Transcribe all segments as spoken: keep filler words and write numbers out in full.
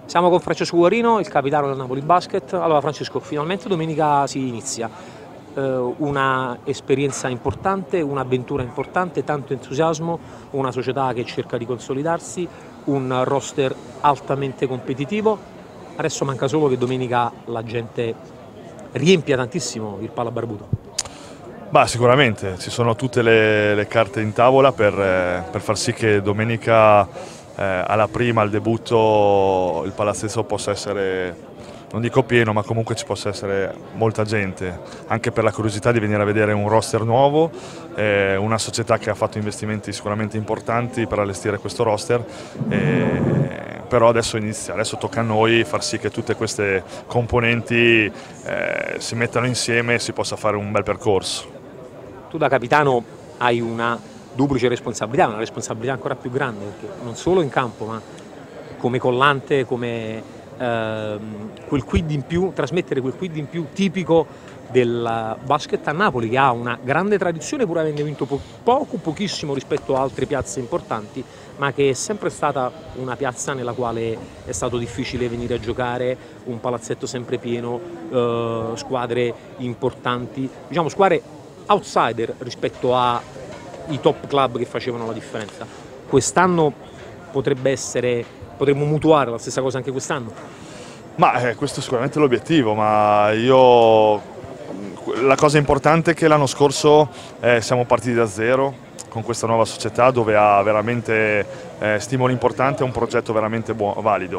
Siamo con Francesco Guarino, il capitano del Napoli Basket. Allora Francesco, finalmente domenica si inizia, eh, una esperienza importante, un'avventura importante, tanto entusiasmo, una società che cerca di consolidarsi, un roster altamente competitivo. Adesso manca solo che domenica la gente riempia tantissimo il Pala Barbuto. Bah, sicuramente, ci sono tutte le, le carte in tavola per, eh, per far sì che domenica eh, alla prima, al debutto, il palazzetto possa essere, non dico pieno, ma comunque ci possa essere molta gente, anche per la curiosità di venire a vedere un roster nuovo, eh, una società che ha fatto investimenti sicuramente importanti per allestire questo roster, eh, però adesso inizia, adesso tocca a noi far sì che tutte queste componenti eh, si mettano insieme e si possa fare un bel percorso. Tu da capitano hai una duplice responsabilità, una responsabilità ancora più grande, perché non solo in campo, ma come collante, come ehm, quel quid in più, trasmettere quel quid in più tipico del basket a Napoli, che ha una grande tradizione pur avendo vinto po poco, pochissimo rispetto a altre piazze importanti, ma che è sempre stata una piazza nella quale è stato difficile venire a giocare, un palazzetto sempre pieno, eh, squadre importanti, diciamo squadre outsider rispetto ai top club che facevano la differenza. Quest'anno potrebbe essere, potremmo mutuare la stessa cosa anche quest'anno? Ma eh, questo è sicuramente l'obiettivo, ma io la cosa importante è che l'anno scorso eh, siamo partiti da zero con questa nuova società dove ha veramente eh, stimoli importanti e un progetto veramente buono, valido.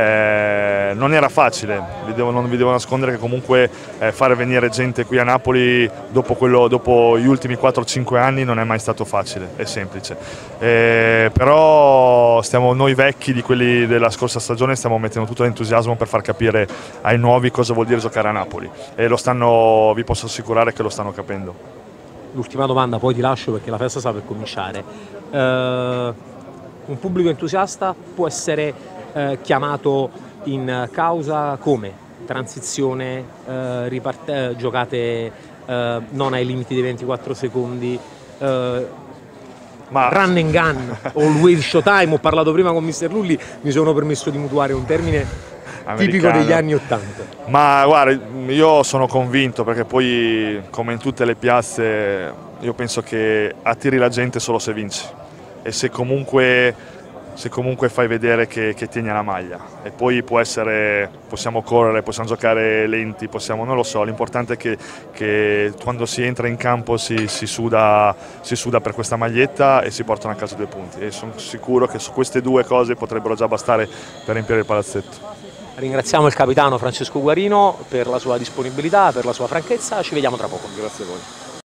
Eh, non era facile, vi devo, non vi devo nascondere che comunque eh, fare venire gente qui a Napoli dopo, quello, dopo gli ultimi quattro cinque anni non è mai stato facile, è semplice. Eh, però stiamo, noi vecchi di quelli della scorsa stagione stiamo mettendo tutto l'entusiasmo per far capire ai nuovi cosa vuol dire giocare a Napoli e lo stanno, vi posso assicurare che lo stanno capendo. L'ultima domanda, poi ti lascio perché la festa sta per cominciare. Eh, un pubblico entusiasta può essere eh, chiamato in causa come? Transizione, eh, riparte, giocate eh, non ai limiti dei ventiquattro secondi, eh, Ma... run and gun, always showtime. Ho parlato prima con mister Lulli, mi sono permesso di mutuare un termine tipico degli anni ottanta. Ma guarda, io sono convinto perché poi, come in tutte le piazze, io penso che attiri la gente solo se vinci e se comunque, se comunque fai vedere che, che tieni la maglia. E poi può essere, possiamo correre, possiamo giocare lenti, possiamo, non lo so, l'importante è che, che quando si entra in campo si, si, suda, si suda per questa maglietta e si portano a casa due punti. E sono sicuro che su queste due cose potrebbero già bastare per riempire il palazzetto. Ringraziamo il capitano Francesco Guarino per la sua disponibilità, per la sua franchezza, ci vediamo tra poco. Grazie a voi.